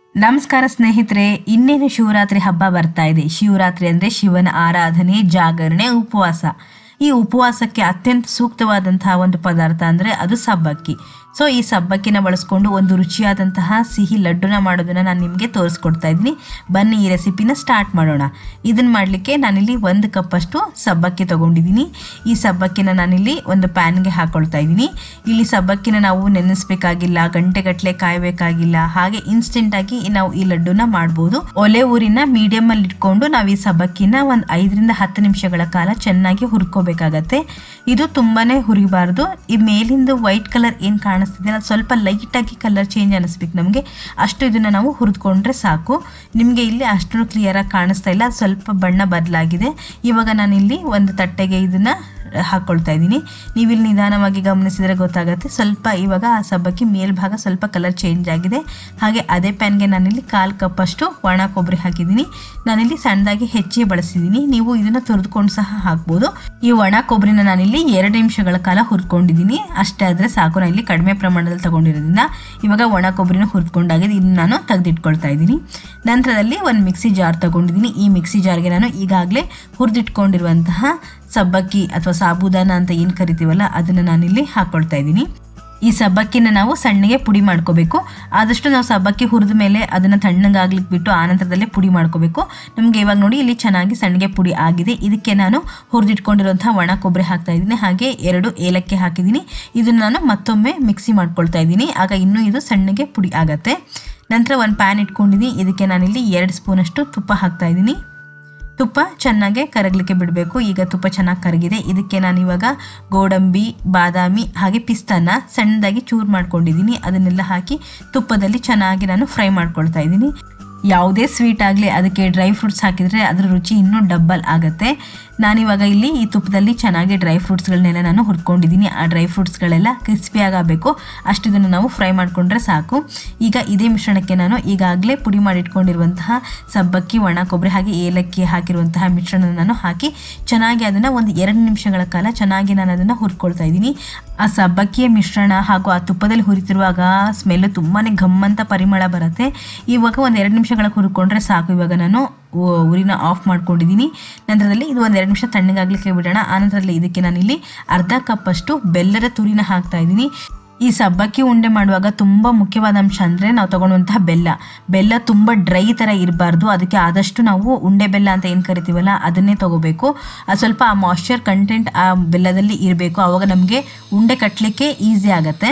ನಮಸ್ಕಾರ ಸ್ನೇಹಿತರೆ, ಇನ್ನೇನು ಶಿವರಾತ್ರಿ ಹಬ್ಬ ಬರ್ತಾ ಇದೆ. ಶಿವರಾತ್ರಿ ಅಂದರೆ ಶಿವನ ಆರಾಧನೆ, ಜಾಗರಣೆ, ಉಪವಾಸ. ಈ ಉಪವಾಸಕ್ಕೆ ಅತ್ಯಂತ ಸೂಕ್ತವಾದಂತಹ ಒಂದು ಪದಾರ್ಥ ಅಂದರೆ ಅದು ಸಬ್ಬಕ್ಕಿ. ಸೊ ಈ ಸಬ್ಬಕ್ಕಿನ ಬಳಸ್ಕೊಂಡು ಒಂದು ರುಚಿಯಾದಂತಹ ಸಿಹಿ ಲಡ್ಡುನ ಮಾಡೋದನ್ನು ನಾನು ನಿಮಗೆ ತೋರಿಸ್ಕೊಡ್ತಾ ಇದ್ದೀನಿ. ಬನ್ನಿ ಈ ರೆಸಿಪಿನ ಸ್ಟಾರ್ಟ್ ಮಾಡೋಣ. ಇದನ್ನು ಮಾಡಲಿಕ್ಕೆ ನಾನಿಲ್ಲಿ 1 ಕಪ್ಪಷ್ಟು ಸಬ್ಬಕ್ಕಿ ತೊಗೊಂಡಿದ್ದೀನಿ. ಈ ಸಬ್ಬಕ್ಕಿನ ನಾನಿಲ್ಲಿ ಒಂದು ಪ್ಯಾನ್ಗೆ ಹಾಕ್ಕೊಳ್ತಾ ಇದ್ದೀನಿ. ಇಲ್ಲಿ ಸಬ್ಬಕ್ಕಿನ ನಾವು ನೆನೆಸ್ಬೇಕಾಗಿಲ್ಲ, ಗಂಟೆಗಟ್ಟಲೆ ಕಾಯಬೇಕಾಗಿಲ್ಲ. ಹಾಗೆ ಇನ್ಸ್ಟೆಂಟಾಗಿ ನಾವು ಈ ಲಡ್ಡುನ ಮಾಡ್ಬೋದು. ಒಲೆ ಊರಿನ ಮೀಡಿಯಮಲ್ಲಿ ಇಟ್ಕೊಂಡು ನಾವು ಈ ಸಬ್ಬಕ್ಕಿನ ಒಂದು 5 ರಿಂದ 10 ನಿಮಿಷಗಳ ಕಾಲ ಚೆನ್ನಾಗಿ ಹುರ್ಕೋಬೇಕಾಗತ್ತೆ. ಇದು ತುಂಬಾನೇ ಹುರಿಬಾರ್ದು. ಈ ಮೇಲಿಂದ ವೈಟ್ ಕಲರ್ ಏನು ಕಾಣಿಸ್ತಿದೆ ಸ್ವಲ್ಪ ಲೈಟಾಗಿ ಕಲರ್ ಚೇಂಜ್ ಅನಿಸ್ಬೇಕು ನಮಗೆ. ಅಷ್ಟು ಇದನ್ನು ನಾವು ಹುರಿದುಕೊಂಡ್ರೆ ಸಾಕು. ನಿಮಗೆ ಇಲ್ಲಿ ಅಷ್ಟು ಕ್ಲಿಯರಾಗಿ ಕಾಣಿಸ್ತಾ ಇಲ್ಲ, ಸ್ವಲ್ಪ ಬಣ್ಣ ಬದಲಾಗಿದೆ. ಇವಾಗ ನಾನಿಲ್ಲಿ ಒಂದು ತಟ್ಟೆಗೆ ಇದನ್ನು ಹಾಕ್ಕೊಳ್ತಾ ಇದ್ದೀನಿ. ನೀವಿಲ್ಲಿ ನಿಧಾನವಾಗಿ ಗಮನಿಸಿದರೆ ಗೊತ್ತಾಗುತ್ತೆ. ಸ್ವಲ್ಪ ಇವಾಗ ಆ ಸಬ್ಬಕ್ಕಿ ಮೇಲ್ಭಾಗ ಸ್ವಲ್ಪ ಕಲರ್ ಚೇಂಜ್ ಆಗಿದೆ. ಹಾಗೆ ಅದೇ ಪ್ಯಾನ್ಗೆ ನಾನಿಲ್ಲಿ 1/4 ಕಪ್ಪಷ್ಟು ಒಣ ಕೊಬ್ಬರಿ ಹಾಕಿದ್ದೀನಿ. ನಾನಿಲ್ಲಿ ಸಣ್ಣದಾಗಿ ಹೆಚ್ಚಿ ಬಳಸಿದ್ದೀನಿ. ನೀವು ಇದನ್ನು ತುರಿದುಕೊಂಡು ಸಹ ಹಾಕ್ಬೋದು. ಈ ಒಣ ಕೊಬ್ಬರಿನ ನಾನಿಲ್ಲಿ 2 ನಿಮಿಷಗಳ ಕಾಲ ಹುರ್ಕೊಂಡಿದ್ದೀನಿ. ಅಷ್ಟೇ ಆದರೆ ಸಾಕು. ನಾನು ಇಲ್ಲಿ ಕಡಿಮೆ ಪ್ರಮಾಣದಲ್ಲಿ ತಗೊಂಡಿರೋದ್ರಿಂದ ಇವಾಗ ಒಣ ಕೊಬ್ಬರಿನ ಹುರಿದುಕೊಂಡಾಗಿದೆ. ಇದನ್ನು ನಾನು ತೆಗೆದಿಟ್ಕೊಳ್ತಾ ಇದ್ದೀನಿ. ನಂತರದಲ್ಲಿ ಒಂದು ಮಿಕ್ಸಿ ಜಾರ್ ತಗೊಂಡಿದ್ದೀನಿ. ಈ ಮಿಕ್ಸಿ ಜಾರ್ಗೆ ನಾನು ಈಗಾಗಲೇ ಹುರಿದಿಟ್ಕೊಂಡಿರುವಂತಹ ಸಬ್ಬಕ್ಕಿ ಅಥವಾ ಸಾಬೂದಾನ ಅಂತ ಏನು ಕರಿತೀವಲ್ಲ ಅದನ್ನು ನಾನಿಲ್ಲಿ ಹಾಕ್ಕೊಳ್ತಾ ಇದ್ದೀನಿ. ಈ ಸಬ್ಬಕ್ಕಿನ ನಾವು ಸಣ್ಣಗೆ ಪುಡಿ ಮಾಡ್ಕೋಬೇಕು. ಆದಷ್ಟು ನಾವು ಸಬ್ಬಕ್ಕಿ ಹುರಿದ ಮೇಲೆ ಅದನ್ನು ತಣ್ಣಗಾಗ್ಲಿಕ್ಕೆ ಬಿಟ್ಟು ಆನಂತರದಲ್ಲೇ ಪುಡಿ ಮಾಡ್ಕೋಬೇಕು. ನಮಗೆ ಇವಾಗ ನೋಡಿ ಇಲ್ಲಿ ಚೆನ್ನಾಗಿ ಸಣ್ಣಗೆ ಪುಡಿ ಆಗಿದೆ. ಇದಕ್ಕೆ ನಾನು ಹುರಿದಿಟ್ಕೊಂಡಿರುವಂತಹ ಒಣ ಕೊಬ್ಬರಿ ಹಾಕ್ತಾ ಇದ್ದೀನಿ. ಹಾಗೆ 2 ಏಲಕ್ಕಿ ಹಾಕಿದ್ದೀನಿ. ಇದನ್ನು ನಾನು ಮತ್ತೊಮ್ಮೆ ಮಿಕ್ಸಿ ಮಾಡ್ಕೊಳ್ತಾ ಇದ್ದೀನಿ. ಆಗ ಇನ್ನೂ ಇದು ಸಣ್ಣಗೆ ಪುಡಿ ಆಗತ್ತೆ. ನಂತರ ಒಂದು ಪ್ಯಾನ್ ಇಟ್ಕೊಂಡಿದ್ದೀನಿ. ಇದಕ್ಕೆ ನಾನಿಲ್ಲಿ 2 ಸ್ಪೂನಷ್ಟು ತುಪ್ಪ ಹಾಕ್ತಾ ಇದ್ದೀನಿ. ತುಪ್ಪ ಚೆನ್ನಾಗಿ ಕರಗಲಿಕ್ಕೆ ಬಿಡಬೇಕು. ಈಗ ತುಪ್ಪ ಚೆನ್ನಾಗಿ ಕರಗಿದೆ. ಇದಕ್ಕೆ ನಾನು ಇವಾಗ ಗೋಡಂಬಿ, ಬಾದಾಮಿ ಹಾಗೆ ಪಿಸ್ತಾನ ಸಣ್ಣದಾಗಿ ಚೂರು ಮಾಡ್ಕೊಂಡಿದ್ದೀನಿ. ಅದನ್ನೆಲ್ಲ ಹಾಕಿ ತುಪ್ಪದಲ್ಲಿ ಚೆನ್ನಾಗಿ ನಾನು ಫ್ರೈ ಮಾಡ್ಕೊಳ್ತಾ ಇದ್ದೀನಿ. ಯಾವುದೇ ಸ್ವೀಟ್ ಆಗಲಿ ಅದಕ್ಕೆ ಡ್ರೈ ಫ್ರೂಟ್ಸ್ ಹಾಕಿದರೆ ಅದರ ರುಚಿ ಇನ್ನೂ ಡಬಲ್ ಆಗುತ್ತೆ. ನಾನಿವಾಗ ಇಲ್ಲಿ ಈ ತುಪ್ಪದಲ್ಲಿ ಚೆನ್ನಾಗಿ ಡ್ರೈ ಫ್ರೂಟ್ಸ್ಗಳನ್ನೆಲ್ಲ ನಾನು ಹುರ್ಕೊಂಡಿದ್ದೀನಿ. ಆ ಡ್ರೈ ಫ್ರೂಟ್ಸ್ಗಳೆಲ್ಲ ಕ್ರಿಸ್ಪಿಯಾಗಿ ಆಗಬೇಕು. ಅಷ್ಟು ಇದನ್ನು ನಾವು ಫ್ರೈ ಮಾಡಿಕೊಂಡ್ರೆ ಸಾಕು. ಈಗ ಇದೇ ಮಿಶ್ರಣಕ್ಕೆ ನಾನು ಈಗಾಗಲೇ ಪುಡಿ ಮಾಡಿಟ್ಕೊಂಡಿರುವಂತಹ ಸಬ್ಬಕ್ಕಿ, ಒಣ ಕೊಬ್ಬರಿ ಹಾಗೆ ಏಲಕ್ಕಿ ಹಾಕಿರುವಂತಹ ಮಿಶ್ರಣ ನಾನು ಹಾಕಿ ಚೆನ್ನಾಗಿ ಅದನ್ನು ಒಂದು 2 ನಿಮಿಷಗಳ ಕಾಲ ಚೆನ್ನಾಗಿ ನಾನು ಅದನ್ನು ಹುರ್ಕೊಳ್ತಾ ಇದ್ದೀನಿ. ಆ ಸಬ್ಬಕ್ಕಿಯ ಮಿಶ್ರಣ ಹಾಗೂ ಆ ತುಪ್ಪದಲ್ಲಿ ಹುರಿತಿರುವಾಗ ಸ್ಮೆಲ್ಲು ತುಂಬಾ ಘಮ್ಮಂತ ಪರಿಮಳ ಬರುತ್ತೆ. ಇವಾಗ ಒಂದು 2 ನಿಮಿಷಗಳ ಹುರ್ಕೊಂಡ್ರೆ ಸಾಕು. ಇವಾಗ ನಾನು ಉರಿನ ಆಫ್ ಮಾಡ್ಕೊಂಡಿದ್ದೀನಿ. ನಂತರದಲ್ಲಿ ಇದು ಒಂದು 2 ನಿಮಿಷ ತಣ್ಣಗಾಗಲಿಕ್ಕೆ ಬಿಡೋಣ. ಆನಂತರದಲ್ಲಿ ಇದಕ್ಕೆ ನಾನಿಲ್ಲಿ 1/2 ಕಪ್ಪಷ್ಟು ಬೆಲ್ಲದ ತುರಿನ ಹಾಕ್ತಾ ಇದ್ದೀನಿ. ಈ ಸಬ್ಬಕ್ಕಿ ಉಂಡೆ ಮಾಡುವಾಗ ತುಂಬ ಮುಖ್ಯವಾದ ಅಂಶ ಅಂದರೆ ನಾವು ತಗೊಳ್ಳುವಂತಹ ಬೆಲ್ಲ ತುಂಬ ಡ್ರೈ ಥರ ಇರಬಾರ್ದು. ಅದಕ್ಕೆ ಆದಷ್ಟು ನಾವು ಉಂಡೆ ಬೆಲ್ಲ ಅಂತ ಏನು ಕರಿತೀವಲ್ಲ ಅದನ್ನೇ ತಗೋಬೇಕು. ಅದು ಸ್ವಲ್ಪ ಆ ಮಾಯ್ಶ್ಚರ್ ಕಂಟೆಂಟ್ ಆ ಬೆಲ್ಲದಲ್ಲಿ ಇರಬೇಕು. ಆವಾಗ ನಮಗೆ ಉಂಡೆ ಕಟ್ಟಲಿಕ್ಕೆ ಈಸಿ ಆಗುತ್ತೆ.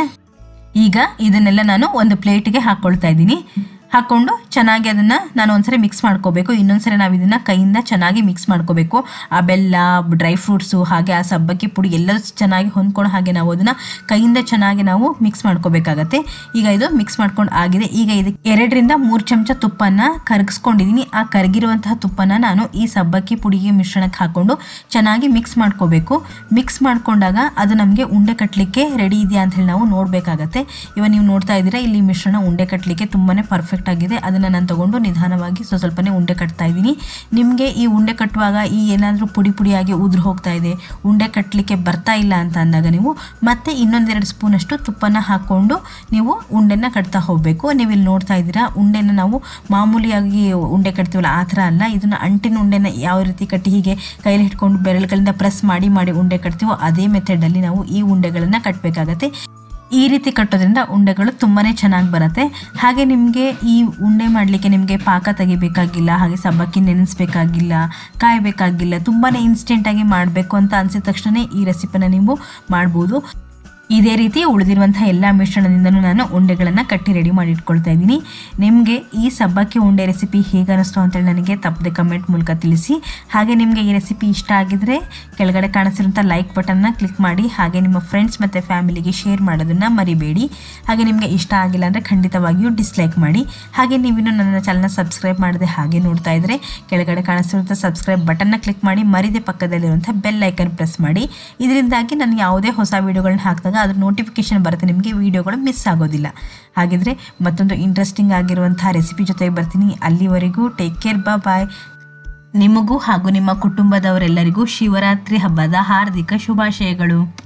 ಈಗ ಇದನ್ನೆಲ್ಲ ನಾನು ಒಂದು ಪ್ಲೇಟಿಗೆ ಹಾಕ್ಕೊಳ್ತಾ ಇದ್ದೀನಿ. ಹಾಕ್ಕೊಂಡು ಚೆನ್ನಾಗಿ ಅದನ್ನು ನಾನು ಒಂದ್ಸರಿ ಮಿಕ್ಸ್ ಮಾಡ್ಕೋಬೇಕು. ಇನ್ನೊಂದ್ಸರಿ ನಾವು ಇದನ್ನು ಕೈಯಿಂದ ಚೆನ್ನಾಗಿ ಮಿಕ್ಸ್ ಮಾಡ್ಕೋಬೇಕು. ಆ ಬೆಲ್ಲ, ಡ್ರೈ ಫ್ರೂಟ್ಸು ಹಾಗೆ ಆ ಸಬ್ಬಕ್ಕಿ ಪುಡಿ ಎಲ್ಲರೂ ಚೆನ್ನಾಗಿ ಹೊಂದ್ಕೊಂಡು ಹಾಗೆ ನಾವು ಅದನ್ನು ಕೈಯಿಂದ ಚೆನ್ನಾಗಿ ನಾವು ಮಿಕ್ಸ್ ಮಾಡ್ಕೋಬೇಕಾಗತ್ತೆ. ಈಗ ಇದು ಮಿಕ್ಸ್ ಮಾಡ್ಕೊಂಡು ಆಗಿದೆ. ಈಗ ಇದಕ್ಕೆ 2 ರಿಂದ 3 ಚಮಚ ತುಪ್ಪನ ಕರಗಿಸ್ಕೊಂಡಿದ್ದೀನಿ. ಆ ಕರಗಿರುವಂತಹ ತುಪ್ಪನ ನಾನು ಈ ಸಬ್ಬಕ್ಕಿ ಪುಡಿಗೆ ಮಿಶ್ರಣಕ್ಕೆ ಹಾಕ್ಕೊಂಡು ಚೆನ್ನಾಗಿ ಮಿಕ್ಸ್ ಮಾಡ್ಕೋಬೇಕು. ಮಿಕ್ಸ್ ಮಾಡ್ಕೊಂಡಾಗ ಅದು ನಮಗೆ ಉಂಡೆ ಕಟ್ಟಲಿಕ್ಕೆ ರೆಡಿ ಇದೆಯಾ ಅಂತ ಹೇಳಿ ನಾವು ನೋಡಬೇಕಾಗತ್ತೆ. ಇವಾಗ ನೀವು ನೋಡ್ತಾ ಇದ್ದೀರಾ ಇಲ್ಲಿ ಮಿಶ್ರಣ ಉಂಡೆ ಕಟ್ಟಲಿಕ್ಕೆ ತುಂಬಾ ಪರ್ಫೆಕ್ಟ್ ಆಗಿದೆ. ಅದನ್ನು ನಾನು ತಗೊಂಡು ನಿಧಾನವಾಗಿ ಸ್ವಲ್ಪನೇ ಉಂಡೆ ಕಟ್ತಾ ಇದ್ದೀನಿ. ನಿಮಗೆ ಈ ಉಂಡೆ ಕಟ್ಟುವಾಗ ಈ ಏನಾದರೂ ಪುಡಿ ಪುಡಿಯಾಗಿ ಉದುರು ಹೋಗ್ತಾ ಇದೆ, ಉಂಡೆ ಕಟ್ಟಲಿಕ್ಕೆ ಬರ್ತಾ ಇಲ್ಲ ಅಂತ ಅಂದಾಗ ನೀವು ಮತ್ತೆ ಇನ್ನೊಂದು 2 ಸ್ಪೂನಷ್ಟು ತುಪ್ಪನ ಹಾಕ್ಕೊಂಡು ನೀವು ಉಂಡೆನ ಕಟ್ತಾ ಹೋಗಬೇಕು. ನೀವು ಇಲ್ಲಿ ನೋಡ್ತಾ ಇದ್ದೀರಾ ಉಂಡೆನ ನಾವು ಮಾಮೂಲಿಯಾಗಿ ಉಂಡೆ ಕಟ್ತೀವಲ್ಲ ಆ ಥರ ಅಲ್ಲ. ಇದನ್ನು ಅಂಟಿನ ಉಂಡೆನ ಯಾವ ರೀತಿ ಕಟ್ಟಿ ಹೀಗೆ ಕೈಲಿ ಹಿಡ್ಕೊಂಡು ಬೆರಳುಗಳಿಂದ ಪ್ರೆಸ್ ಮಾಡಿ ಉಂಡೆ ಕಟ್ತೀವೋ ಅದೇ ಮೆಥಡಲ್ಲಿ ನಾವು ಈ ಉಂಡೆಗಳನ್ನು ಕಟ್ಟಬೇಕಾಗತ್ತೆ. ಈ ರೀತಿ ಕಟ್ಟೋದ್ರಿಂದ ಉಂಡೆಗಳು ತುಂಬಾ ಚೆನ್ನಾಗಿ ಬರುತ್ತೆ. ಹಾಗೆ ನಿಮಗೆ ಈ ಉಂಡೆ ಮಾಡಲಿಕ್ಕೆ ನಿಮಗೆ ಪಾಕ ತೆಗಿಬೇಕಾಗಿಲ್ಲ, ಹಾಗೆ ಸಬ್ಬಕ್ಕಿ ನೆನೆಸ್ಬೇಕಾಗಿಲ್ಲ, ಕಾಯಬೇಕಾಗಿಲ್ಲ. ತುಂಬಾ ಇನ್ಸ್ಟೆಂಟಾಗಿ ಮಾಡಬೇಕು ಅಂತ ಅನಿಸಿದ ತಕ್ಷಣ ಈ ರೆಸಿಪಿನ ನೀವು ಮಾಡ್ಬೋದು. ಇದೇ ರೀತಿ ಉಳಿದಿರುವಂತಹ ಎಲ್ಲ ಮಿಶ್ರಣದಿಂದನೂ ನಾನು ಉಂಡೆಗಳನ್ನು ಕಟ್ಟಿ ರೆಡಿ ಮಾಡಿ ಇಟ್ಕೊಳ್ತಾ ಇದ್ದೀನಿ. ನಿಮಗೆ ಈ ಸಬ್ಬಕ್ಕಿ ಉಂಡೆ ರೆಸಿಪಿ ಹೇಗೆ ಅನ್ನಿಸ್ತು ಅಂತೇಳಿ ನನಗೆ ತಪ್ಪದೆ ಕಮೆಂಟ್ ಮೂಲಕ ತಿಳಿಸಿ. ಹಾಗೆ ನಿಮಗೆ ಈ ರೆಸಿಪಿ ಇಷ್ಟ ಆಗಿದ್ರೆ ಕೆಳಗಡೆ ಕಾಣಿಸಿರುವಂಥ ಲೈಕ್ ಬಟನ್ನ ಕ್ಲಿಕ್ ಮಾಡಿ. ಹಾಗೆ ನಿಮ್ಮ ಫ್ರೆಂಡ್ಸ್ ಮತ್ತು ಫ್ಯಾಮಿಲಿಗೆ ಶೇರ್ ಮಾಡೋದನ್ನು ಮರಿಬೇಡಿ. ಹಾಗೆ ನಿಮಗೆ ಇಷ್ಟ ಆಗಿಲ್ಲ ಅಂದರೆ ಖಂಡಿತವಾಗಿಯೂ ಡಿಸ್ಲೈಕ್ ಮಾಡಿ. ಹಾಗೆ ನೀವಿನ್ನೂ ನನ್ನ ಚಾನಲ್ನ ಸಬ್ಸ್ಕ್ರೈಬ್ ಮಾಡದೆ ಹಾಗೆ ನೋಡ್ತಾ ಇದ್ದರೆ ಕೆಳಗಡೆ ಕಾಣಿಸಿರುವಂಥ ಸಬ್ಸ್ಕ್ರೈಬ್ ಬಟನ್ನ ಕ್ಲಿಕ್ ಮಾಡಿ. ಮರಿದೆ ಪಕ್ಕದಲ್ಲಿರುವಂಥ ಬೆಲ್ ಐಕನ್ ಪ್ರೆಸ್ ಮಾಡಿ. ಇದರಿಂದಾಗಿ ನಾನು ಯಾವುದೇ ಹೊಸ ವೀಡಿಯೋಗಳನ್ನ ಹಾಕಿದಾಗ ಅದ್ರ ನೋಟಿಫಿಕೇಶನ್ ಬರುತ್ತೆ, ನಿಮಗೆ ವಿಡಿಯೋಗಳು ಮಿಸ್ ಆಗೋದಿಲ್ಲ. ಹಾಗಿದ್ರೆ ಮತ್ತೊಂದು ಇಂಟ್ರೆಸ್ಟಿಂಗ್ ಆಗಿರುವಂತಹ ರೆಸಿಪಿ ಜೊತೆಗೆ ಬರ್ತೀನಿ. ಅಲ್ಲಿವರೆಗೂ ಟೇಕ್ ಕೇರ್, ಬಾಯ್. ನಿಮಗೂ ಹಾಗೂ ನಿಮ್ಮ ಕುಟುಂಬದವರೆಲ್ಲರಿಗೂ ಶಿವರಾತ್ರಿ ಹಬ್ಬದ ಹಾರ್ದಿಕ ಶುಭಾಶಯಗಳು.